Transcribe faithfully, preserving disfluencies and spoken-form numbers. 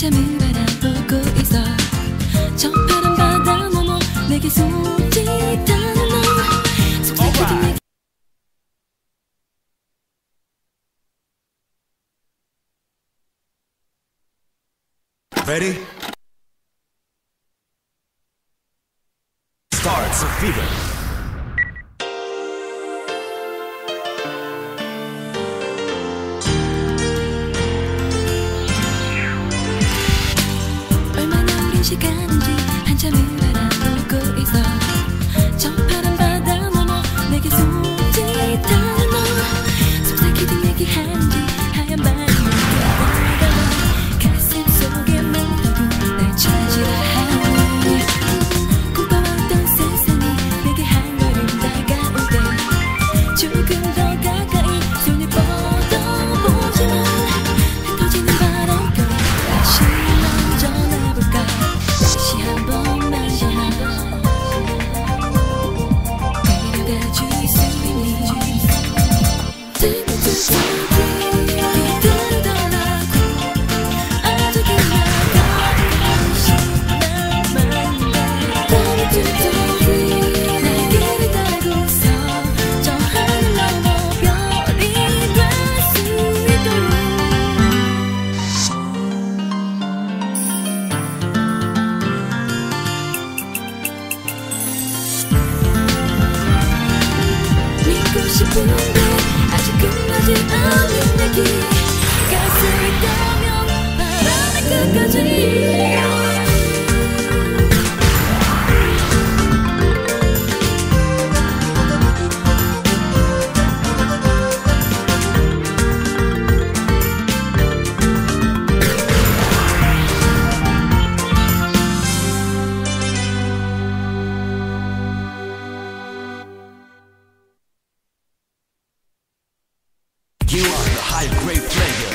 한참을 바라보고 있어. 저 파란 바다 넘어 내게 손짓하는 너 속삭이던 내 Ready? Starts a fever. 얼마나 오랜 시간인지 한참을 바라보고 있어. 저 파란 바다 넘어 내게 손짓하는 너 속삭이듯 얘기하는지 하얀 밤이 다가와 가슴 속에 맴도는 날 찾으라 하니 고파왔던 세상이 내게 한 걸음 다가올 때 조금 더 가까이 손을 뻗어보지만 흩어지는 바람결에 다시 만져나볼까. 다시 한번 만져나 데려가줄 수 있니. Take me to the 기다리더라고. 아직 나가고 싶나만데 Take me to the 날개를 달고서 저 하늘 넘어 별이 될 수 있도록. 믿고 싶은데 아직 끝나지 않은 얘기. 갈 수 있다면 바람의 끝까지. You are the high grade player.